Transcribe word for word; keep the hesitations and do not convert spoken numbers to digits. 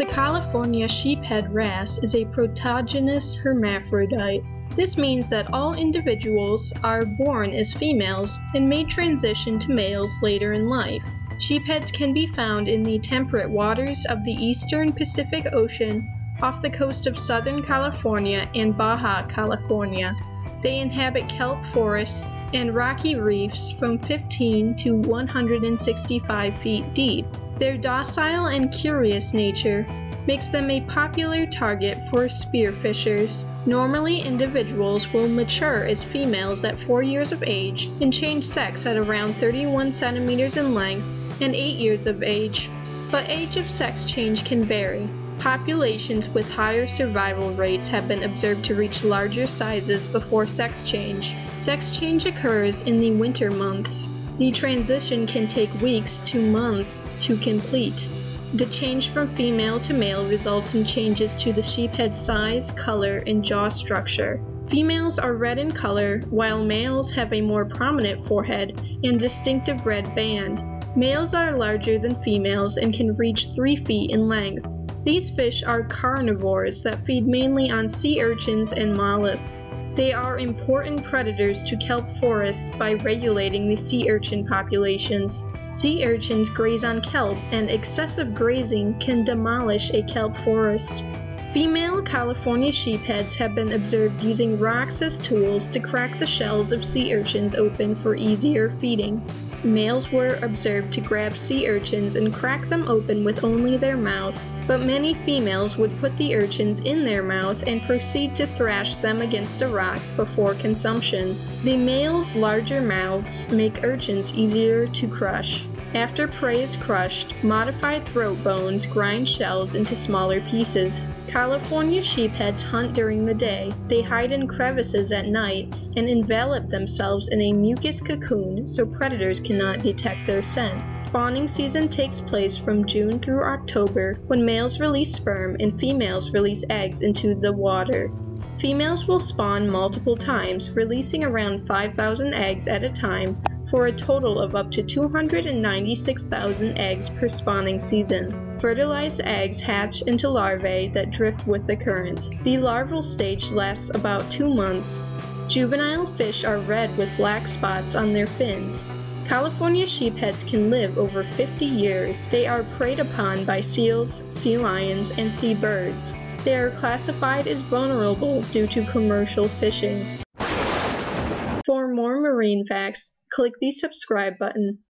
The California sheephead wrasse is a protogynous hermaphrodite. This means that all individuals are born as females and may transition to males later in life. Sheepheads can be found in the temperate waters of the eastern Pacific Ocean, off the coast of Southern California and Baja California. They inhabit kelp forests and rocky reefs from fifteen to one hundred sixty-five feet deep. Their docile and curious nature makes them a popular target for spearfishers. Normally, individuals will mature as females at four years of age and change sex at around thirty-one centimeters in length and eight years of age, but age of sex change can vary. Populations with higher survival rates have been observed to reach larger sizes before sex change. Sex change occurs in the winter months. The transition can take weeks to months to complete. The change from female to male results in changes to the sheephead's size, color, and jaw structure. Females are red in color, while males have a more prominent forehead and distinctive red band. Males are larger than females and can reach three feet in length. These fish are carnivores that feed mainly on sea urchins and mollusks. They are important predators to kelp forests by regulating the sea urchin populations. Sea urchins graze on kelp, and excessive grazing can demolish a kelp forest. Female California sheepheads have been observed using rocks as tools to crack the shells of sea urchins open for easier feeding. Males were observed to grab sea urchins and crack them open with only their mouth, but many females would put the urchins in their mouth and proceed to thrash them against a rock before consumption. The males' larger mouths make urchins easier to crush. After prey is crushed, modified throat bones grind shells into smaller pieces. California sheepheads hunt during the day. They hide in crevices at night and envelop themselves in a mucus cocoon so predators cannot detect their scent. Spawning season takes place from June through October, when males release sperm and females release eggs into the water. Females will spawn multiple times, releasing around five thousand eggs at a time, for a total of up to two hundred ninety-six thousand eggs per spawning season. Fertilized eggs hatch into larvae that drift with the current. The larval stage lasts about two months. Juvenile fish are red with black spots on their fins. California sheepheads can live over fifty years. They are preyed upon by seals, sea lions, and sea birds. They are classified as vulnerable due to commercial fishing. For more marine facts, click the subscribe button.